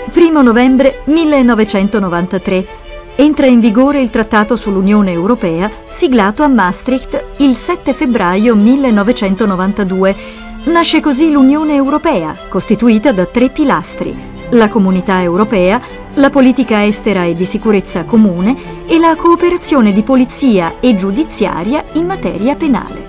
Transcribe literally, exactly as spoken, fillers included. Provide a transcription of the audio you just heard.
primo novembre millenovecentonovantatré. Entra in vigore il Trattato sull'Unione Europea, siglato a Maastricht il sette febbraio millenovecentonovantadue. Nasce così l'Unione Europea, costituita da tre pilastri: la Comunità Europea, la politica estera e di sicurezza comune e la cooperazione di polizia e giudiziaria in materia penale.